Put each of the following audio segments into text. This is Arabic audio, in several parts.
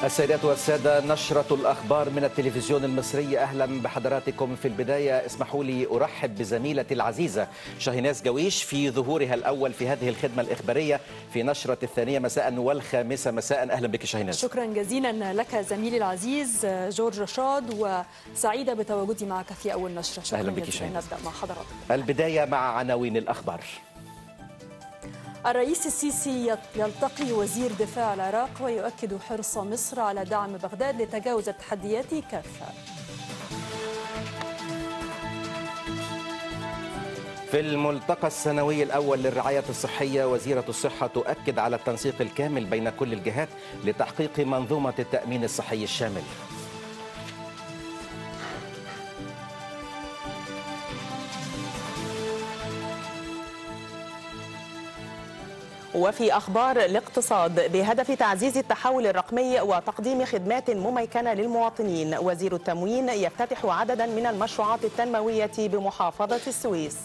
السيدات والسادة، نشرة الأخبار من التلفزيون المصري. أهلا بحضراتكم. في البداية اسمحوا لي أرحب بزميلتي العزيزة شاهيناز جويش في ظهورها الأول في هذه الخدمة الإخبارية في نشرة الثانية مساء والخامسة مساء. أهلا بك شاهيناز. شكرا جزيلا لك زميلي العزيز جورج رشاد، وسعيدة بتواجدي معك في أول نشرة. شكرا أهلا بك جزيلا. نبدأ مع حضراتكم. البداية مع عناوين الأخبار. الرئيس السيسي يلتقي وزير دفاع العراق ويؤكد حرص مصر على دعم بغداد لتجاوز التحديات كافة. في الملتقى السنوي الأول للرعاية الصحية، وزيرة الصحة تؤكد على التنسيق الكامل بين كل الجهات لتحقيق منظومة التأمين الصحي الشامل. وفي أخبار الاقتصاد، بهدف تعزيز التحول الرقمي وتقديم خدمات مميكنة للمواطنين، وزير التموين يفتتح عددا من المشروعات التنموية بمحافظة السويس.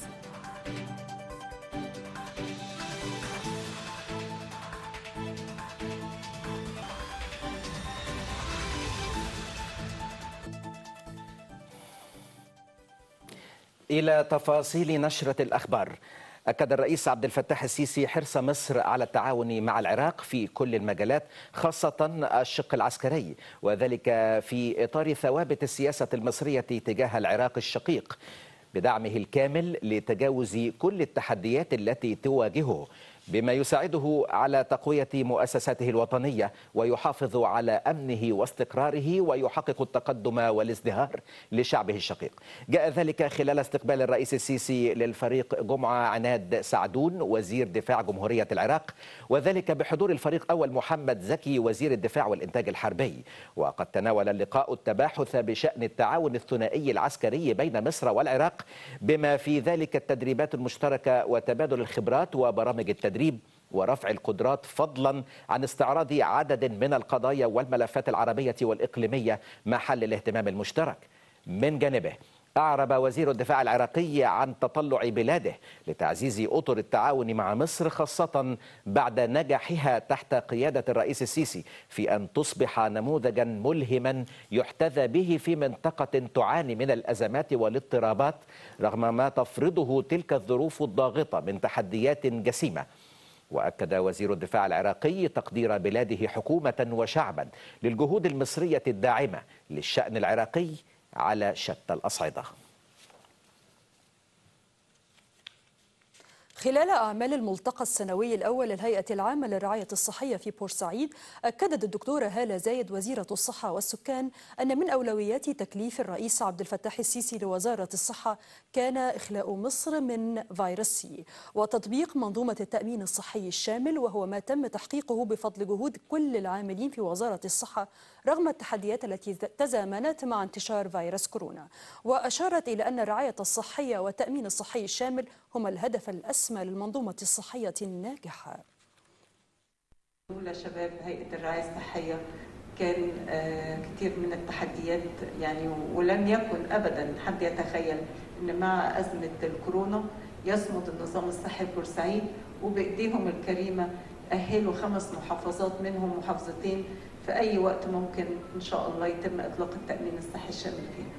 إلى تفاصيل نشرة الأخبار. أكد الرئيس عبد الفتاح السيسي حرص مصر على التعاون مع العراق في كل المجالات، خاصة الشق العسكري، وذلك في إطار ثوابت السياسة المصرية تجاه العراق الشقيق، بدعمه الكامل لتجاوز كل التحديات التي تواجهه، بما يساعده على تقوية مؤسساته الوطنية ويحافظ على أمنه واستقراره ويحقق التقدم والازدهار لشعبه الشقيق. جاء ذلك خلال استقبال الرئيس السيسي للفريق جمعة عناد سعدون وزير دفاع جمهورية العراق، وذلك بحضور الفريق أول محمد زكي وزير الدفاع والإنتاج الحربي. وقد تناول اللقاء التباحث بشأن التعاون الثنائي العسكري بين مصر والعراق، بما في ذلك التدريبات المشتركة وتبادل الخبرات وبرامج التدريب ورفع القدرات، فضلا عن استعراض عدد من القضايا والملفات العربية والإقليمية محل الاهتمام المشترك. من جانبه أعرب وزير الدفاع العراقي عن تطلع بلاده لتعزيز أطر التعاون مع مصر، خاصة بعد نجاحها تحت قيادة الرئيس السيسي في أن تصبح نموذجا ملهما يحتذى به في منطقة تعاني من الأزمات والاضطرابات، رغم ما تفرضه تلك الظروف الضاغطة من تحديات جسيمة. وأكد وزير الدفاع العراقي تقدير بلاده حكومة وشعبا للجهود المصرية الداعمة للشأن العراقي على شتى الأصعدة. خلال أعمال الملتقى السنوي الأول للهيئة العامة للرعاية الصحية في بورسعيد، أكدت الدكتورة هالة زايد وزيرة الصحة والسكان أن من أولويات تكليف الرئيس عبد الفتاح السيسي لوزارة الصحة كان إخلاء مصر من فيروس سي وتطبيق منظومة التأمين الصحي الشامل، وهو ما تم تحقيقه بفضل جهود كل العاملين في وزارة الصحة رغم التحديات التي تزامنت مع انتشار فيروس كورونا. وأشارت إلى أن الرعاية الصحية والتأمين الصحي الشامل هما الهدف الأسمى للمنظومة الصحية الناجحة. شباب هيئة الرعاية الصحية كان كثير من التحديات، يعني ولم يكن أبدا حد يتخيل أن مع أزمة الكورونا يصمد النظام الصحي بورسعيد، وبإيديهم الكريمة أهلوا 5 محافظات منهم محافظتين في أي وقت ممكن إن شاء الله يتم إطلاق التأمين الصحي الشامل فيها.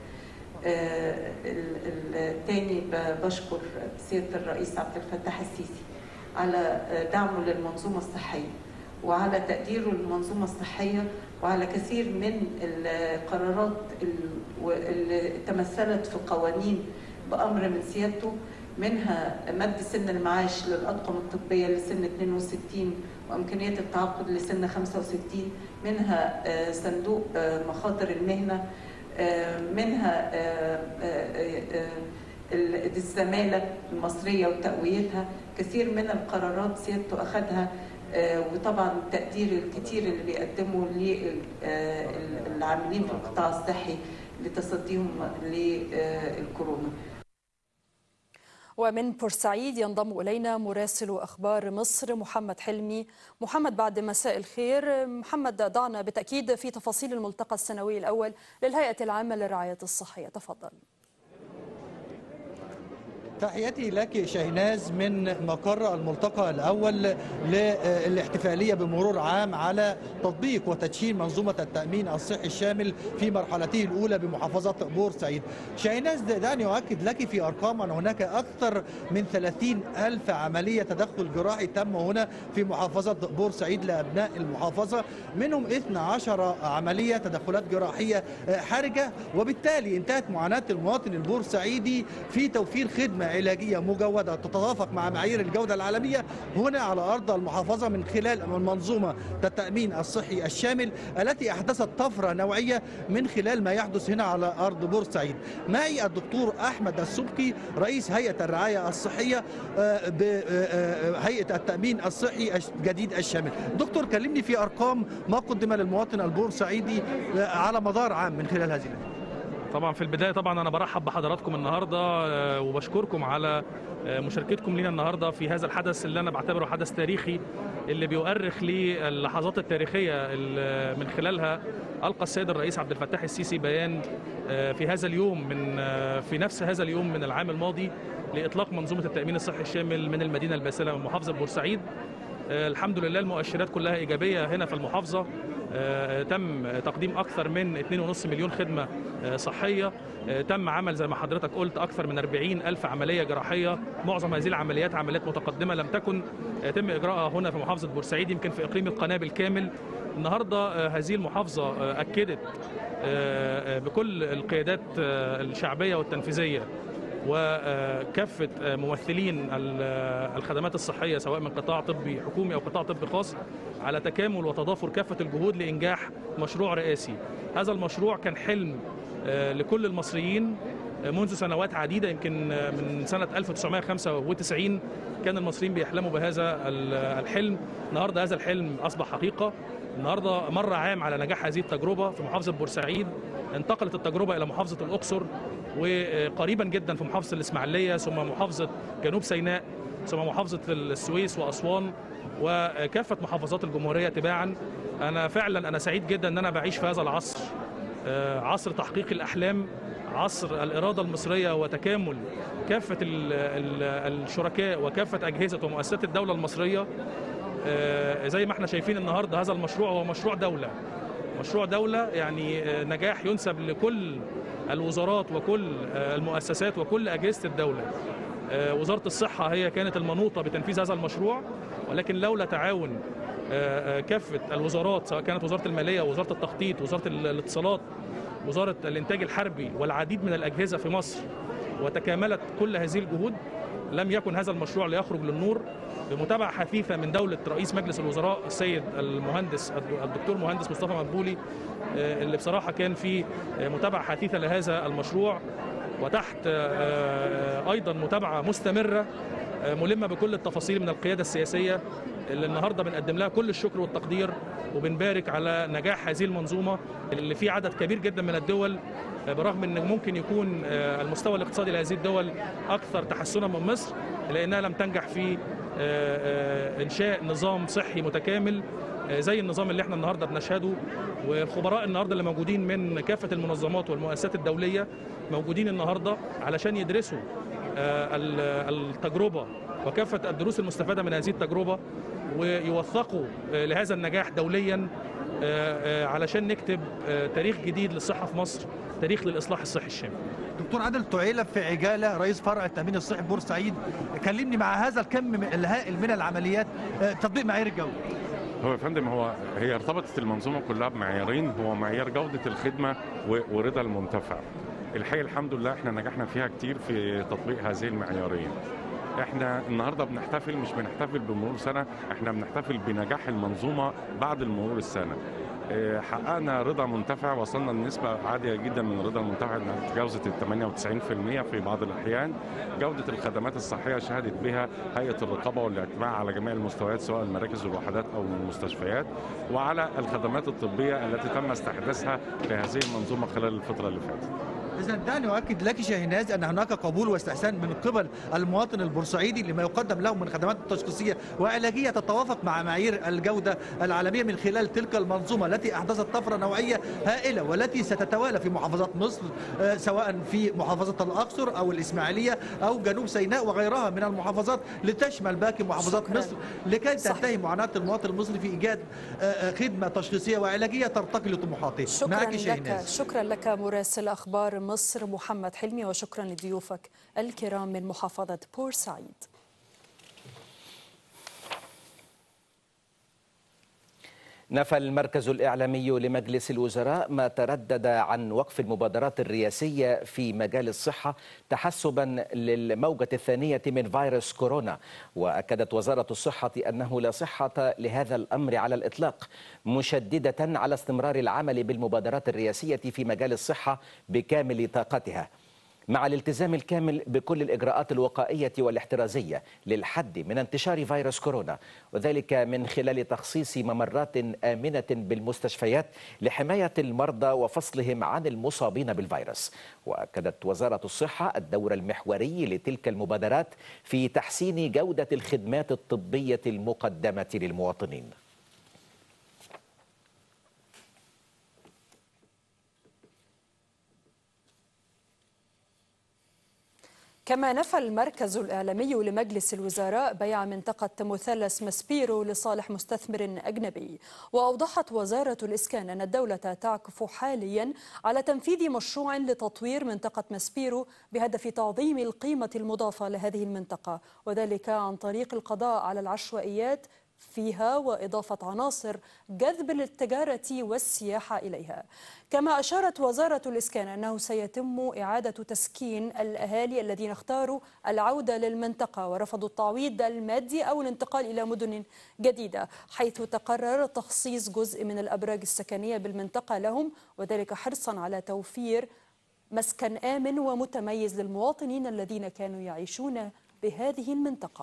الثاني بشكر سيادة الرئيس عبد الفتاح السيسي على دعمه للمنظومة الصحية وعلى تقديره للمنظومة الصحية وعلى كثير من القرارات اللي تمثلت في قوانين بأمر من سيادته، منها مد سن المعاش للأطقم الطبية لسن 62 وإمكانية التعاقد لسن 65، منها صندوق مخاطر المهنة، منها الزمالة المصرية وتقويتها. كثير من القرارات سيادته أخذها، وطبعا التقدير الكثير اللي بيقدموا للعاملين في القطاع الصحي لتصديهم للكورونا. ومن بورسعيد ينضم إلينا مراسل أخبار مصر محمد حلمي. محمد، بعد مساء الخير. محمد، ضعنا بالتأكيد في تفاصيل الملتقى السنوي الأول للهيئة العامة للرعاية الصحية، تفضل. تحياتي لك شاهناز من مقر الملتقى الأول للاحتفالية بمرور عام على تطبيق وتدشين منظومة التأمين الصحي الشامل في مرحلته الأولى بمحافظة بورسعيد. شاهناز، دعني أؤكد لك في أرقام أن هناك أكثر من 30,000 عملية تدخل جراحي تم هنا في محافظة بورسعيد لأبناء المحافظة، منهم 12 عملية تدخلات جراحية حرجة، وبالتالي انتهت معاناة المواطن البورسعيدي في توفير خدمة علاجية مجودة تتوافق مع معايير الجودة العالمية هنا على أرض المحافظة من خلال منظومة التأمين الصحي الشامل التي أحدثت طفرة نوعية من خلال ما يحدث هنا على أرض بورسعيد. معي الدكتور أحمد السبكي رئيس هيئة الرعاية الصحية بهيئة التأمين الصحي الجديد الشامل. دكتور، كلمني في أرقام ما قدم للمواطن البورسعيدي على مدار عام من خلال هذه. طبعا في البداية طبعا أنا برحب بحضراتكم النهاردة وبشكركم على مشاركتكم لنا النهاردة في هذا الحدث اللي أنا بعتبره حدث تاريخي، اللي بيؤرخ للحظات التاريخية اللي من خلالها ألقى السيد الرئيس عبد الفتاح السيسي بيان في هذا اليوم في نفس هذا اليوم من العام الماضي لإطلاق منظومة التأمين الصحي الشامل من المدينة الباسلة من محافظة بورسعيد. الحمد لله المؤشرات كلها إيجابية هنا في المحافظة. تم تقديم أكثر من 2.5 مليون خدمة صحية. تم عمل زي ما حضرتك قلت أكثر من 40,000 عملية جراحية. معظم هذه العمليات عمليات متقدمة لم تكن يتم إجراءها هنا في محافظة بورسعيد، يمكن في إقليم القناة بالكامل. النهاردة هذه المحافظة أكدت بكل القيادات الشعبية والتنفيذية وكافة ممثلين الخدمات الصحية سواء من قطاع طبي حكومي أو قطاع طبي خاص على تكامل وتضافر كافة الجهود لإنجاح مشروع رئاسي. هذا المشروع كان حلم لكل المصريين منذ سنوات عديدة، يمكن من سنة 1995 كان المصريين بيحلموا بهذا الحلم. النهاردة هذا الحلم أصبح حقيقة. النهاردة مر عام على نجاح هذه التجربة في محافظة بورسعيد، انتقلت التجربة إلى محافظة الأقصر، وقريبا جدا في محافظة الإسماعيلية، ثم محافظة جنوب سيناء، ثم محافظة السويس وأسوان، وكافة محافظات الجمهورية تباعا. أنا سعيد جدا أن أنا بعيش في هذا العصر، عصر تحقيق الأحلام، عصر الإرادة المصرية وتكامل كافة الشركاء وكافة أجهزة ومؤسسات الدولة المصرية. زي ما احنا شايفين النهاردة هذا المشروع هو مشروع دولة، يعني نجاح ينسب لكل الوزارات وكل المؤسسات وكل أجهزة الدولة. وزارة الصحة هي كانت المنوطة بتنفيذ هذا المشروع، ولكن لولا تعاون كافة الوزارات سواء كانت وزارة المالية ووزارة التخطيط ووزارة الاتصالات وزارة الإنتاج الحربي والعديد من الأجهزة في مصر، وتكاملت كل هذه الجهود، لم يكن هذا المشروع ليخرج للنور. بمتابعة حثيثة من دولة رئيس مجلس الوزراء السيد المهندس الدكتور مهندس مصطفى مدبولي، اللي بصراحة كان في متابعة حثيثة لهذا المشروع، وتحت أيضا متابعة مستمرة ملمة بكل التفاصيل من القيادة السياسية، اللي النهاردة بنقدم لها كل الشكر والتقدير، وبنبارك على نجاح هذه المنظومة اللي في عدد كبير جدا من الدول، برغم أن ممكن يكون المستوى الاقتصادي لهذه الدول أكثر تحسنا من مصر، لأنها لم تنجح في إنشاء نظام صحي متكامل زي النظام اللي احنا النهارده بنشهده. والخبراء النهارده اللي موجودين من كافة المنظمات والمؤسسات الدولية موجودين النهارده علشان يدرسوا التجربة وكافة الدروس المستفادة من هذه التجربة، ويوثقوا لهذا النجاح دوليا علشان نكتب تاريخ جديد للصحة في مصر، تاريخ للإصلاح الصحي الشامل. دكتور عادل تعيلة في عجالة رئيس فرع التأمين الصحي بورسعيد، كلمني مع هذا الكم الهائل من العمليات تطبيق معايير الجودة. هو يا فندم هي ارتبطت المنظومة كلها بمعيارين، هو معيار جودة الخدمة ورضا المنتفع. الحقيقة الحمد لله احنا نجحنا فيها كتير في تطبيق هذه المعيارين. احنا النهارده مش بنحتفل بمرور سنة، احنا بنحتفل بنجاح المنظومة بعد المرور السنة. حققنا رضا منتفع، وصلنا لنسبة عالية جدا من رضا المنتفع انها تجاوزت 98% في بعض الأحيان. جودة الخدمات الصحية شهدت بها هيئة الرقابة والاعتماع على جميع المستويات سواء المراكز والوحدات أو المستشفيات، وعلى الخدمات الطبية التي تم استحداثها في هذه المنظومة خلال الفترة اللي فاتت. إذا دعني أؤكد لك شاهناز أن هناك قبول واستحسان من قبل المواطن البورسعيدي لما يقدم له من خدمات تشخيصية وعلاجية تتوافق مع معايير الجودة العالمية من خلال تلك المنظومة التي أحدثت طفرة نوعية هائلة والتي ستتوالى في محافظات مصر، سواء في محافظة الأقصر أو الإسماعيلية أو جنوب سيناء وغيرها من المحافظات، لتشمل باقي محافظات مصر لكي تنتهي معاناة المواطن المصري في إيجاد خدمة تشخيصية وعلاجية ترتقي لطموحاته. شكرا لك مراسل أخبار مصر محمد حلمي، وشكرا لضيوفك الكرام من محافظة بورسعيد. نفى المركز الإعلامي لمجلس الوزراء ما تردد عن وقف المبادرات الرئاسية في مجال الصحة تحسبا للموجة الثانية من فيروس كورونا. وأكدت وزارة الصحة أنه لا صحة لهذا الأمر على الإطلاق، مشددة على استمرار العمل بالمبادرات الرئاسية في مجال الصحة بكامل طاقتها، مع الالتزام الكامل بكل الإجراءات الوقائية والاحترازية للحد من انتشار فيروس كورونا، وذلك من خلال تخصيص ممرات آمنة بالمستشفيات لحماية المرضى وفصلهم عن المصابين بالفيروس. وأكدت وزارة الصحة الدور المحوري لتلك المبادرات في تحسين جودة الخدمات الطبية المقدمة للمواطنين. كما نفى المركز الإعلامي لمجلس الوزراء بيع منطقة مثلث ماسبيرو لصالح مستثمر أجنبي. وأوضحت وزارة الإسكان أن الدولة تعكف حاليا على تنفيذ مشروع لتطوير منطقة ماسبيرو بهدف تعظيم القيمة المضافة لهذه المنطقة، وذلك عن طريق القضاء على العشوائيات فيها وإضافة عناصر جذب للتجارة والسياحة إليها. كما أشارت وزارة الإسكان أنه سيتم إعادة تسكين الأهالي الذين اختاروا العودة للمنطقة ورفضوا التعويض المادي أو الانتقال إلى مدن جديدة، حيث تقرر تخصيص جزء من الأبراج السكنية بالمنطقة لهم، وذلك حرصا على توفير مسكن آمن ومتميز للمواطنين الذين كانوا يعيشون بهذه المنطقة.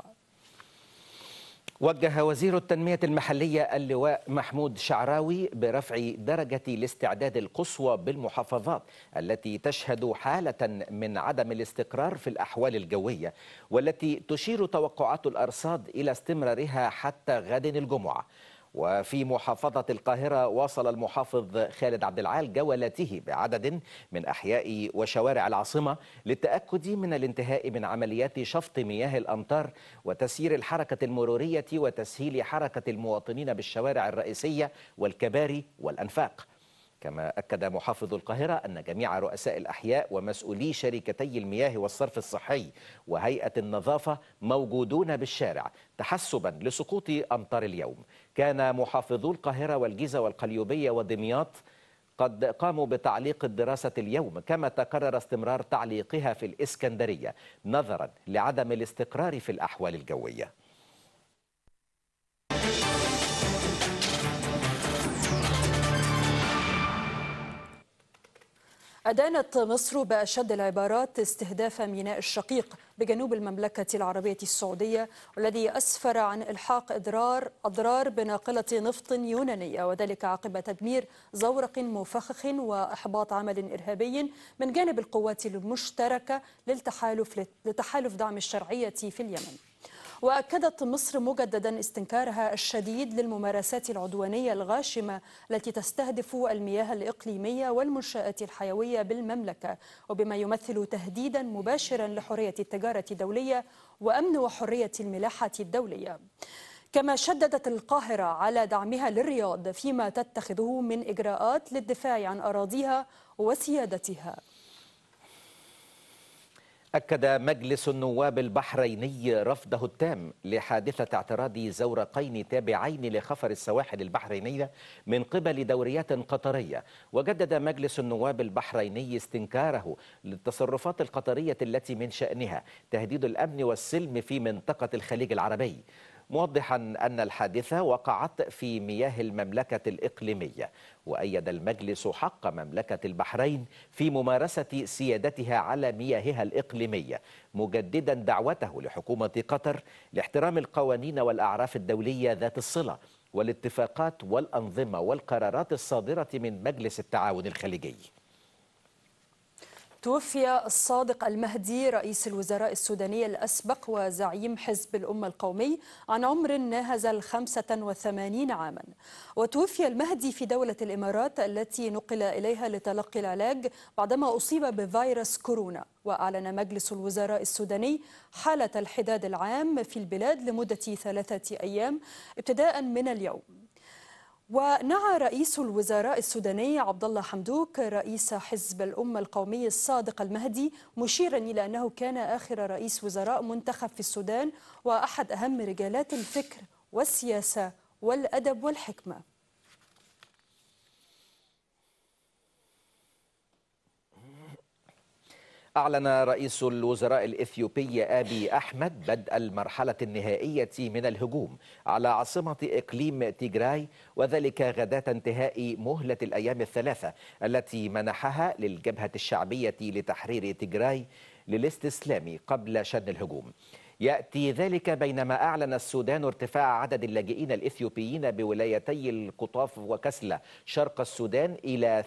وجه وزير التنمية المحلية اللواء محمود شعراوي برفع درجة الاستعداد القصوى بالمحافظات التي تشهد حالة من عدم الاستقرار في الأحوال الجوية، والتي تشير توقعات الأرصاد إلى استمرارها حتى غد الجمعة. وفي محافظة القاهرة واصل المحافظ خالد عبد العال جولته بعدد من أحياء وشوارع العاصمة للتأكد من الانتهاء من عمليات شفط مياه الأمطار وتسيير الحركة المرورية وتسهيل حركة المواطنين بالشوارع الرئيسية والكباري والأنفاق. كما أكد محافظ القاهرة أن جميع رؤساء الأحياء ومسؤولي شركتي المياه والصرف الصحي وهيئة النظافة موجودون بالشارع تحسبا لسقوط أمطار اليوم. كان محافظو القاهرة والجيزة والقليوبية ودمياط قد قاموا بتعليق الدراسة اليوم، كما تقرر استمرار تعليقها في الإسكندرية نظرا لعدم الاستقرار في الأحوال الجوية. أدانت مصر بأشد العبارات استهداف ميناء الشقيق بجنوب المملكة العربية السعودية، والذي أسفر عن إلحاق أضرار بناقلة نفط يونانية، وذلك عقب تدمير زورق مفخخ وإحباط عمل إرهابي من جانب القوات المشتركة لتحالف دعم الشرعية في اليمن. وأكدت مصر مجددا استنكارها الشديد للممارسات العدوانية الغاشمة التي تستهدف المياه الإقليمية والمنشآت الحيوية بالمملكة، وبما يمثل تهديدا مباشرا لحرية التجارة الدولية وأمن وحرية الملاحة الدولية. كما شددت القاهرة على دعمها للرياض فيما تتخذه من إجراءات للدفاع عن أراضيها وسيادتها. أكد مجلس النواب البحريني رفضه التام لحادثة اعتراض زورقين تابعين لخفر السواحل البحرينية من قبل دوريات قطرية. وجدد مجلس النواب البحريني استنكاره للتصرفات القطرية التي من شأنها تهديد الأمن والسلم في منطقة الخليج العربي، موضحا أن الحادثة وقعت في مياه المملكة الإقليمية. وأيد المجلس حق مملكة البحرين في ممارسة سيادتها على مياهها الإقليمية، مجددا دعوته لحكومة قطر لاحترام القوانين والأعراف الدولية ذات الصلة والاتفاقات والأنظمة والقرارات الصادرة من مجلس التعاون الخليجي. توفي الصادق المهدي رئيس الوزراء السوداني الأسبق وزعيم حزب الأمة القومي عن عمر ناهز 85 عاما. وتوفي المهدي في دولة الإمارات التي نقل إليها لتلقي العلاج بعدما أصيب بفيروس كورونا. وأعلن مجلس الوزراء السوداني حالة الحداد العام في البلاد لمدة 3 أيام ابتداء من اليوم. ونعى رئيس الوزراء السوداني عبد الله حمدوك رئيس حزب الأمة القومي الصادق المهدي، مشيرا إلى أنه كان آخر رئيس وزراء منتخب في السودان وأحد أهم رجالات الفكر والسياسة والأدب والحكمة. أعلن رئيس الوزراء الإثيوبي آبي أحمد بدء المرحلة النهائية من الهجوم على عاصمة إقليم تيغراي، وذلك غداة انتهاء مهلة الأيام الثلاثة التي منحها للجبهة الشعبية لتحرير تيغراي للاستسلام قبل شن الهجوم. يأتي ذلك بينما أعلن السودان ارتفاع عدد اللاجئين الإثيوبيين بولايتي القطاف وكسلة شرق السودان إلى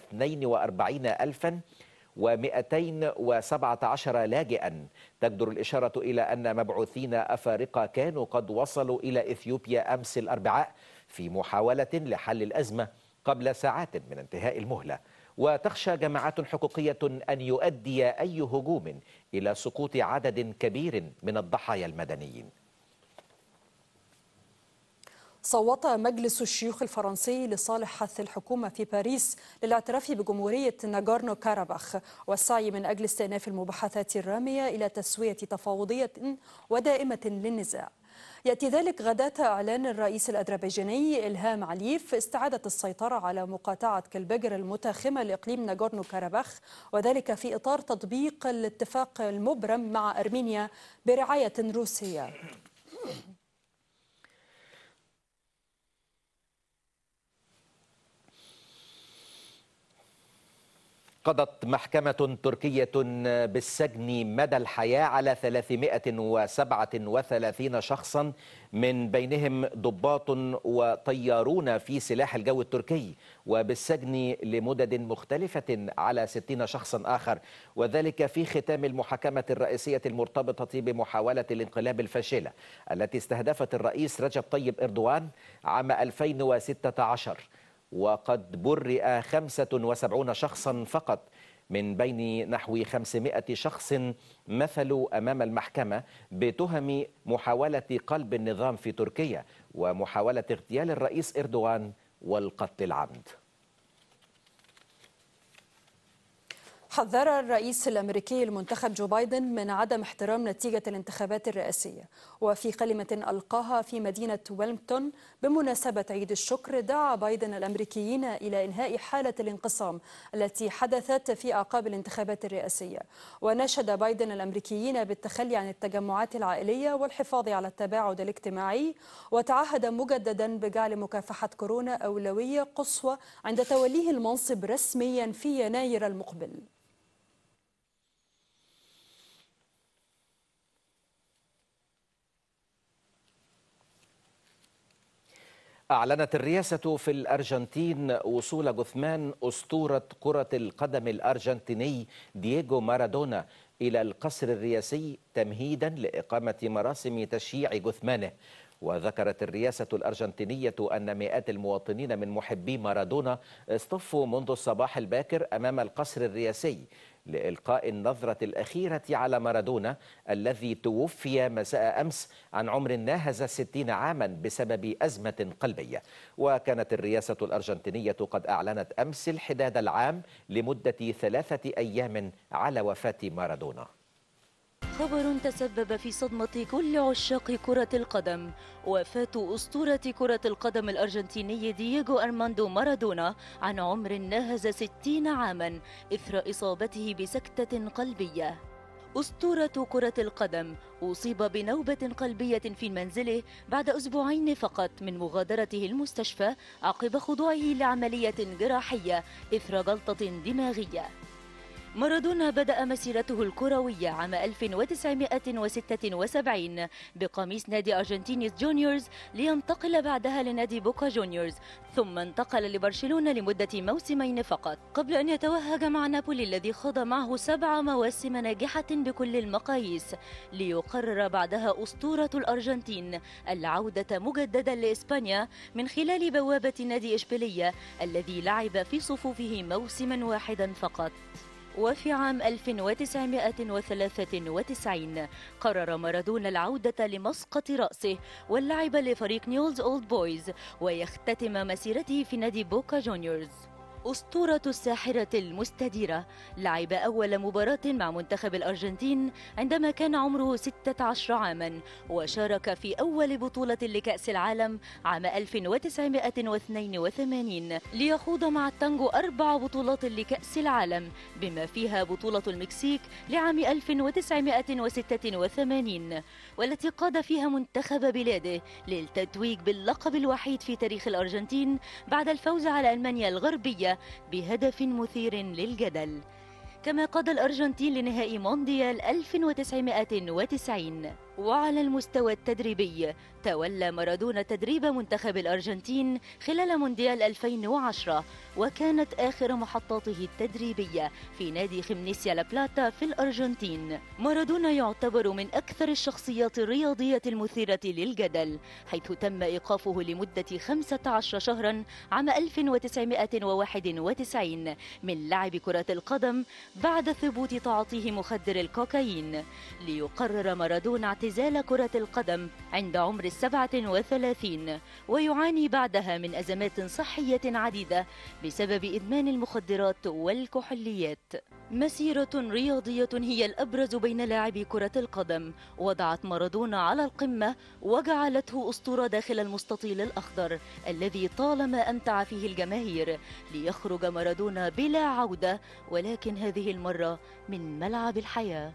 42,217 لاجئا. تجدر الإشارة إلى أن مبعوثين أفارقة كانوا قد وصلوا إلى إثيوبيا أمس الأربعاء في محاولة لحل الأزمة قبل ساعات من انتهاء المهلة. وتخشى جماعات حقوقية أن يؤدي أي هجوم إلى سقوط عدد كبير من الضحايا المدنيين. صوت مجلس الشيوخ الفرنسي لصالح حث الحكومة في باريس للاعتراف بجمهورية ناغورنو كاراباخ والسعي من أجل استئناف المباحثات الرامية إلى تسوية تفاوضية ودائمة للنزاع. يأتي ذلك غداة إعلان الرئيس الأذربيجاني إلهام عليف استعادة السيطرة على مقاطعة كلبجر المتاخمة لإقليم ناغورنو كاراباخ، وذلك في إطار تطبيق الاتفاق المبرم مع أرمينيا برعاية روسية. قضت محكمة تركية بالسجن مدى الحياة على 337 شخصا من بينهم ضباط وطيارون في سلاح الجو التركي، وبالسجن لمدد مختلفة على 60 شخصا آخر، وذلك في ختام المحاكمة الرئيسية المرتبطة بمحاولة الانقلاب الفاشلة التي استهدفت الرئيس رجب طيب إردوغان عام 2016. وقد برئ 75 شخصا فقط من بين نحو 500 شخص مثلوا أمام المحكمة بتهم محاولة قلب النظام في تركيا ومحاولة اغتيال الرئيس إردوغان والقتل العمد. حذر الرئيس الأمريكي المنتخب جو بايدن من عدم احترام نتيجة الانتخابات الرئاسية. وفي كلمة ألقاها في مدينة ويلمنتون بمناسبة عيد الشكر، دعا بايدن الأمريكيين إلى إنهاء حالة الانقسام التي حدثت في أعقاب الانتخابات الرئاسية. وناشد بايدن الأمريكيين بالتخلي عن التجمعات العائلية والحفاظ على التباعد الاجتماعي، وتعهد مجددا بجعل مكافحة كورونا أولوية قصوى عند توليه المنصب رسميا في يناير المقبل. أعلنت الرئاسة في الأرجنتين وصول جثمان أسطورة كرة القدم الأرجنتيني دييغو مارادونا إلى القصر الرئاسي تمهيدا لإقامة مراسم تشييع جثمانه. وذكرت الرئاسة الأرجنتينية أن مئات المواطنين من محبي مارادونا اصطفوا منذ الصباح الباكر أمام القصر الرئاسي لإلقاء النظرة الأخيرة على مارادونا الذي توفي مساء أمس عن عمر ناهز 60 عاما بسبب أزمة قلبية. وكانت الرئاسة الأرجنتينية قد أعلنت أمس الحداد العام لمدة 3 أيام على وفاة مارادونا. خبر تسبب في صدمة كل عشاق كرة القدم: وفاة أسطورة كرة القدم الأرجنتيني دييغو أرماندو مارادونا عن عمر ناهز 60 عاما إثر إصابته بسكتة قلبية. أسطورة كرة القدم أصيب بنوبة قلبية في منزله بعد أسبوعين فقط من مغادرته المستشفى عقب خضوعه لعملية جراحية إثر جلطة دماغية. مارادونا بدأ مسيرته الكروية عام 1976 بقميص نادي أرجنتينيوس جونيورز، لينتقل بعدها لنادي بوكا جونيورز، ثم انتقل لبرشلونة لمدة موسمين فقط قبل أن يتوهج مع نابولي الذي خاض معه 7 مواسم ناجحة بكل المقاييس، ليقرر بعدها أسطورة الأرجنتين العودة مجددا لإسبانيا من خلال بوابة نادي إشبيلية الذي لعب في صفوفه موسما واحدا فقط. وفي عام 1993 قرر مارادونا العودة لمسقط رأسه واللعب لفريق نيولز أولد بويز، ويختتم مسيرته في نادي بوكا جونيورز. أسطورة الساحرة المستديرة لعب أول مباراة مع منتخب الأرجنتين عندما كان عمره 16 عاما، وشارك في أول بطولة لكأس العالم عام 1982 ليخوض مع التانجو 4 بطولات لكأس العالم بما فيها بطولة المكسيك لعام 1986 والتي قاد فيها منتخب بلاده للتتويج باللقب الوحيد في تاريخ الأرجنتين بعد الفوز على ألمانيا الغربية بهدف مثير للجدل. كما قاد الأرجنتين لنهائي مونديال 1990. وعلى المستوى التدريبي تولى مارادونا تدريب منتخب الأرجنتين خلال مونديال 2010، وكانت آخر محطاته التدريبية في نادي خميسيا لابلاتا في الأرجنتين. مارادونا يعتبر من أكثر الشخصيات الرياضية المثيرة للجدل، حيث تم إيقافه لمدة 15 شهرا عام 1991 من لعب كرة القدم بعد ثبوت تعاطيه مخدر الكوكايين، ليقرر مارادونا اعتزال كرة القدم عند عمر 37، ويعاني بعدها من أزمات صحية عديدة بسبب إدمان المخدرات والكحوليات. مسيرة رياضية هي الأبرز بين لاعبي كرة القدم، وضعت مارادونا على القمة وجعلته أسطورة داخل المستطيل الأخضر الذي طالما أمتع فيه الجماهير، ليخرج مارادونا بلا عودة، ولكن هذه المرة من ملعب الحياة.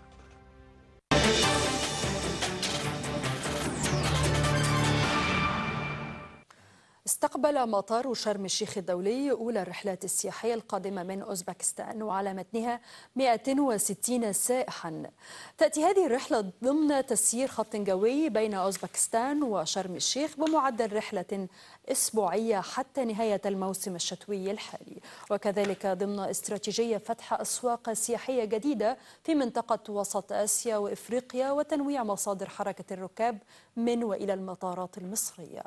استقبل مطار شرم الشيخ الدولي أولى الرحلات السياحية القادمة من أوزبكستان، وعلى متنها 160 سائحا. تأتي هذه الرحلة ضمن تسيير خط جوي بين أوزبكستان وشرم الشيخ بمعدل رحلة أسبوعية حتى نهاية الموسم الشتوي الحالي، وكذلك ضمن استراتيجية فتح أسواق سياحية جديدة في منطقة وسط آسيا وإفريقيا وتنويع مصادر حركة الركاب من وإلى المطارات المصرية.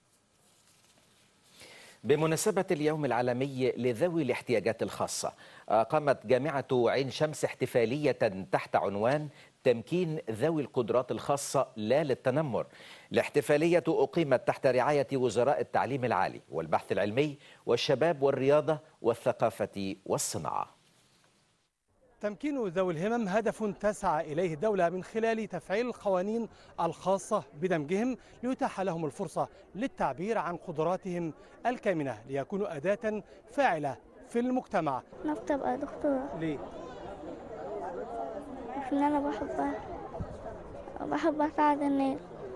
بمناسبة اليوم العالمي لذوي الاحتياجات الخاصة، قامت جامعة عين شمس احتفالية تحت عنوان تمكين ذوي القدرات الخاصة لا للتنمر. الاحتفالية أقيمت تحت رعاية وزراء التعليم العالي والبحث العلمي والشباب والرياضة والثقافة والصناعة. تمكين ذوي الهمم هدف تسعى إليه الدولة من خلال تفعيل القوانين الخاصة بدمجهم ليتاح لهم الفرصة للتعبير عن قدراتهم الكامنة ليكونوا أداة فاعلة في المجتمع. نفسي أبقى دكتورة. ليه؟ عشان أنا بحب أساعد الناس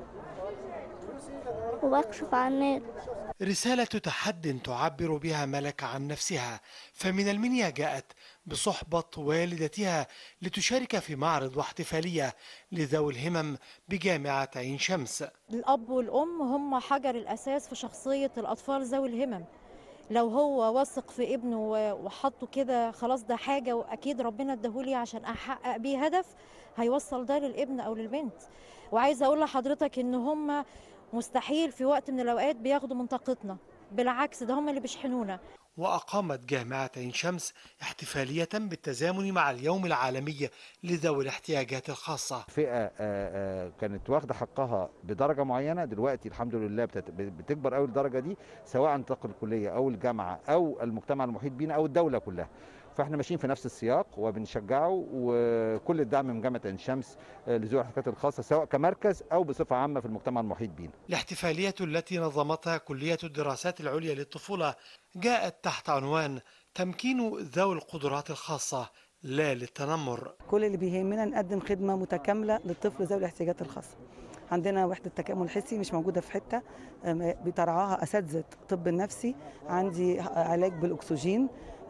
وبكشف عن الناس. رسالة تحد تعبر بها ملكة عن نفسها، فمن المنيا جاءت بصحبة والدتها لتشارك في معرض واحتفالية لذوي الهمم بجامعة عين شمس. الأب والأم هم حجر الأساس في شخصية الأطفال ذوي الهمم. لو هو واثق في ابنه وحطه كده خلاص ده حاجة وأكيد ربنا اداهولي عشان أحقق بيه هدف، هيوصل ده للابن أو للبنت. وعايزة أقول لحضرتك إن هم مستحيل في وقت من الأوقات بياخدوا من طاقتنا، بالعكس ده هم اللي بيشحنونا. وأقامت جامعة عين شمس احتفالية بالتزامن مع اليوم العالمي لذوي الاحتياجات الخاصة. فئة كانت واخدة حقها بدرجة معينة، دلوقتي الحمد لله بتكبر قوي الدرجة دي، سواء عن طاقة الكلية أو الجامعة أو المجتمع المحيط بينا أو الدولة كلها. فاحنا ماشيين في نفس السياق وبنشجعه، وكل الدعم من جامعة عين شمس لذوي الاحتياجات الخاصة سواء كمركز أو بصفة عامة في المجتمع المحيط بينا. الاحتفالية التي نظمتها كلية الدراسات العليا للطفولة جاءت تحت عنوان تمكين ذوي القدرات الخاصة لا للتنمر. كل اللي بيهمنا نقدم خدمة متكاملة للطفل ذوي الاحتياجات الخاصة. عندنا وحدة تكامل حسي مش موجودة في حتة، بترعاها أساتذة الطب النفسي، عندي علاج بالأكسجين،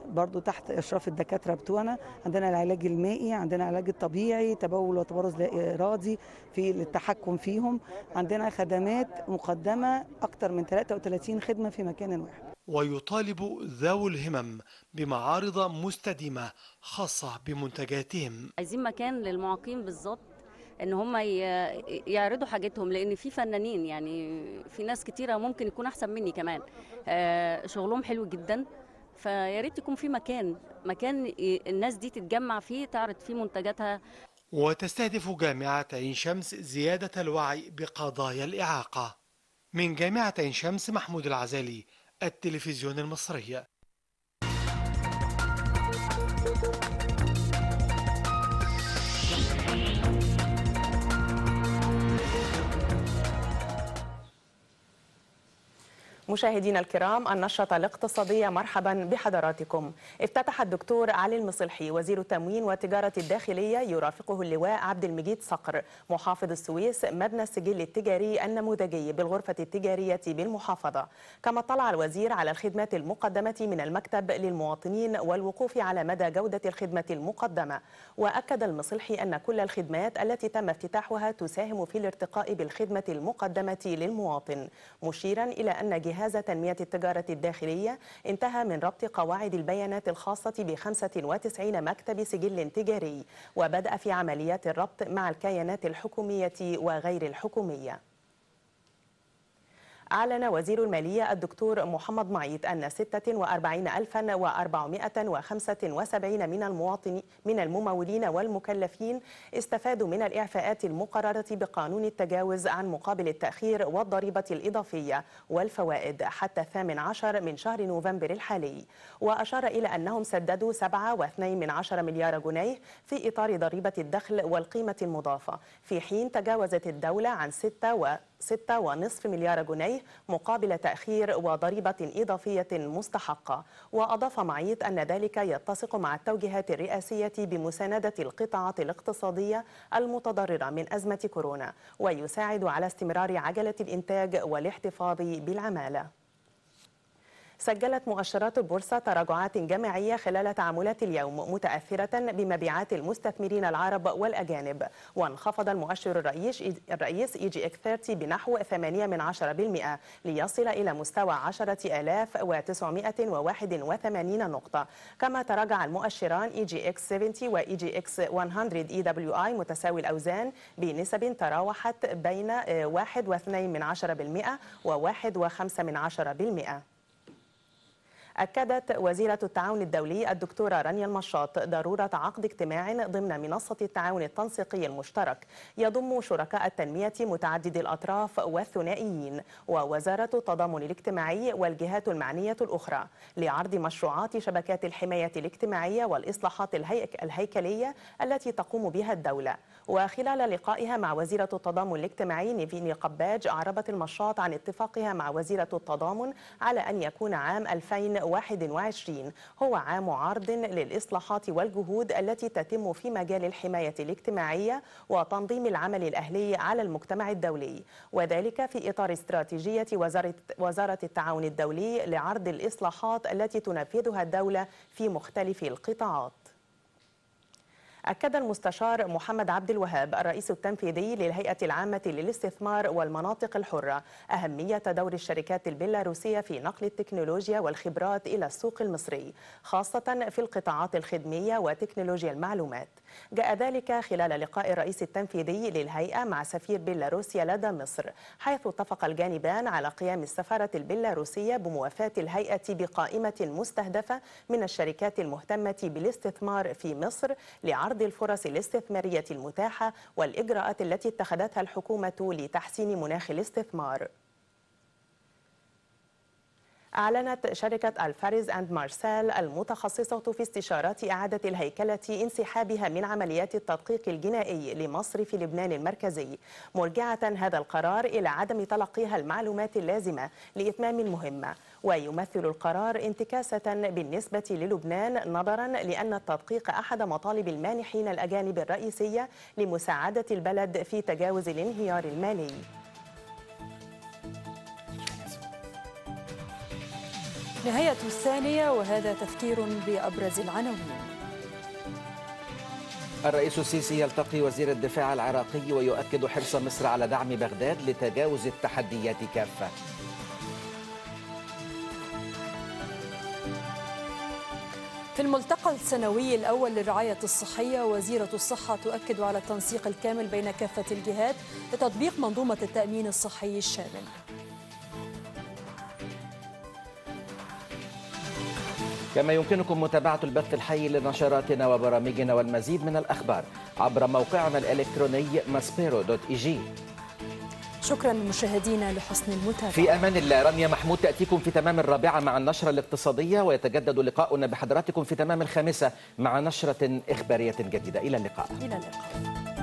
برضو تحت إشراف الدكاترة بتوعنا. عندنا العلاج المائي، عندنا العلاج الطبيعي، تبول وتبرز لا إرادي في التحكم فيهم. عندنا خدمات مقدمة أكثر من 33 خدمة في مكان واحد. ويطالب ذوي الهمم بمعارض مستديمة خاصة بمنتجاتهم. عايزين مكان للمعاقين بالظبط ان هم يعرضوا حاجتهم، لان في فنانين يعني في ناس كتيره ممكن يكون احسن مني كمان، شغلهم حلو جدا، فيا ريت يكون في مكان الناس دي تتجمع فيه تعرض فيه منتجاتها. وتستهدف جامعة عين شمس زيادة الوعي بقضايا الإعاقة. من جامعة عين شمس محمود العزالي، التلفزيون المصري. مشاهدينا الكرام، النشرة الاقتصادية مرحبا بحضراتكم. افتتح الدكتور علي المصلحي وزير التموين والتجارة الداخلية يرافقه اللواء عبد المجيد صقر محافظ السويس مبنى السجل التجاري النموذجي بالغرفة التجارية بالمحافظة. كما اطلع الوزير على الخدمات المقدمة من المكتب للمواطنين والوقوف على مدى جودة الخدمة المقدمة. وأكد المصلحي أن كل الخدمات التي تم افتتاحها تساهم في الارتقاء بالخدمة المقدمة للمواطن، مشيرا إلى أن جهاز تنمية التجارة الداخلية انتهى من ربط قواعد البيانات الخاصة ب95 مكتب سجل تجاري، وبدأ في عمليات الربط مع الكيانات الحكومية وغير الحكومية. أعلن وزير المالية الدكتور محمد معيط أن 46475 من الممولين والمكلفين استفادوا من الإعفاءات المقررة بقانون التجاوز عن مقابل التأخير والضريبة الإضافية والفوائد حتى 18 من شهر نوفمبر الحالي. وأشار إلى أنهم سددوا 7.2 مليار جنيه في إطار ضريبة الدخل والقيمة المضافة، في حين تجاوزت الدولة عن 6.5 مليار جنيه مقابل تأخير وضريبة إضافية مستحقة. وأضاف معيط أن ذلك يتسق مع التوجيهات الرئاسية بمساندة القطاعات الاقتصادية المتضررة من أزمة كورونا، ويساعد على استمرار عجلة الإنتاج والاحتفاظ بالعمالة. سجلت مؤشرات البورصة تراجعات جماعية خلال تعاملات اليوم متأثرة بمبيعات المستثمرين العرب والأجانب، وانخفض المؤشر الرئيس EGX30 بنحو 0.8% ليصل إلى مستوى 10,981 نقطة. كما تراجع المؤشران EGX70 و EGX100 EWI متساوي الأوزان بنسب تراوحت بين 1.2% و 1.5%. أكدت وزيرة التعاون الدولي الدكتورة رانيا المشاط ضرورة عقد اجتماع ضمن منصة التعاون التنسيقي المشترك يضم شركاء التنمية متعددي الأطراف والثنائيين ووزارة التضامن الاجتماعي والجهات المعنية الأخرى لعرض مشروعات شبكات الحماية الاجتماعية والإصلاحات الهيكلية التي تقوم بها الدولة. وخلال لقائها مع وزيرة التضامن الاجتماعي نيفين قباج أعربت المشاط عن اتفاقها مع وزيرة التضامن على أن يكون عام 2021 هو عام عرض للإصلاحات والجهود التي تتم في مجال الحماية الاجتماعية وتنظيم العمل الأهلي على المجتمع الدولي، وذلك في إطار استراتيجية وزارة التعاون الدولي لعرض الإصلاحات التي تنفذها الدولة في مختلف القطاعات. أكد المستشار محمد عبد الوهاب الرئيس التنفيذي للهيئة العامة للاستثمار والمناطق الحرة أهمية دور الشركات البيلاروسية في نقل التكنولوجيا والخبرات إلى السوق المصري، خاصة في القطاعات الخدمية وتكنولوجيا المعلومات. جاء ذلك خلال لقاء الرئيس التنفيذي للهيئة مع سفير بيلاروسيا لدى مصر، حيث اتفق الجانبان على قيام السفارة البيلاروسية بموافاة الهيئة بقائمة مستهدفة من الشركات المهتمة بالاستثمار في مصر لعرض الفرص الاستثمارية المتاحة والإجراءات التي اتخذتها الحكومة لتحسين مناخ الاستثمار. أعلنت شركة الفاريز أند مارسال المتخصصة في استشارات إعادة الهيكلة انسحابها من عمليات التدقيق الجنائي لمصرف لبنان المركزي، مرجعة هذا القرار إلى عدم تلقيها المعلومات اللازمة لإتمام المهمة. ويمثل القرار انتكاسة بالنسبة للبنان نظرا لأن التدقيق أحد مطالب المانحين الأجانب الرئيسية لمساعدة البلد في تجاوز الانهيار المالي. نهاية الثانية وهذا تذكير بأبرز العناوين. الرئيس السيسي يلتقي وزير الدفاع العراقي ويؤكد حرص مصر على دعم بغداد لتجاوز التحديات كافة. في الملتقى السنوي الأول للرعاية الصحية وزيرة الصحة تؤكد على التنسيق الكامل بين كافة الجهات لتطبيق منظومة التأمين الصحي الشامل. كما يمكنكم متابعة البث الحي لنشراتنا وبرامجنا والمزيد من الأخبار عبر موقعنا الإلكتروني maspero.eg. شكرا مشاهدينا لحسن المتابعة. في أمان الله. رانيا محمود تأتيكم في تمام 4 مع النشرة الاقتصادية، ويتجدد لقاؤنا بحضراتكم في تمام 5 مع نشرة إخبارية جديدة. إلى اللقاء. إلى اللقاء.